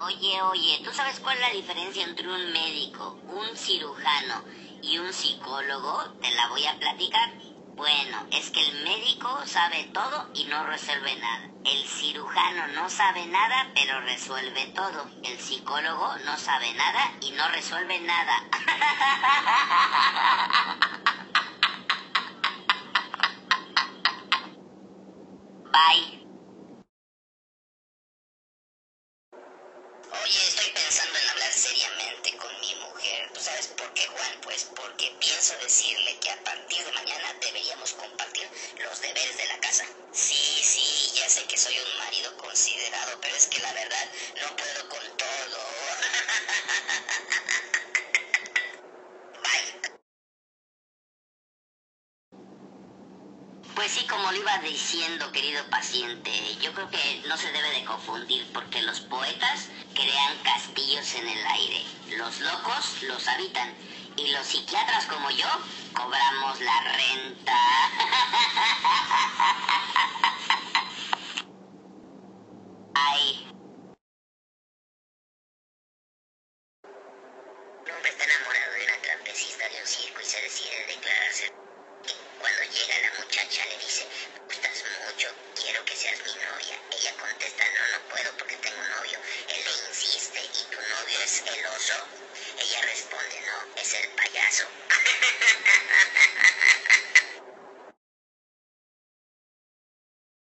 Oye, ¿tú sabes cuál es la diferencia entre un médico, un cirujano y un psicólogo? Te la voy a platicar. Bueno, es que el médico sabe todo y no resuelve nada. El cirujano no sabe nada, pero resuelve todo. El psicólogo no sabe nada y no resuelve nada. Bye. Oye, estoy pensando en hablar seriamente con mi mujer. ¿Tú sabes por qué, Juan? Pues porque pienso decirle que a partir de mañana deberíamos compartir los deberes de la casa. Sí, ya sé que soy un marido considerado, pero es que la verdad no puedo con todo. Bye. Pues sí, como le iba diciendo, querido paciente, yo creo que no se debe de confundir porque los poetas crean castillos en el aire, los locos los habitan y los psiquiatras como yo cobramos la renta. Ay. Un hombre está enamorado de una trapecista de un circo y se decide declararse. Cuando llega la muchacha le dice, me gustas mucho, quiero que seas mi novia. Ella contesta, no puedo porque tengo novio. Él le insiste, ¿y tu novio es el oso? Ella responde, no, es el payaso.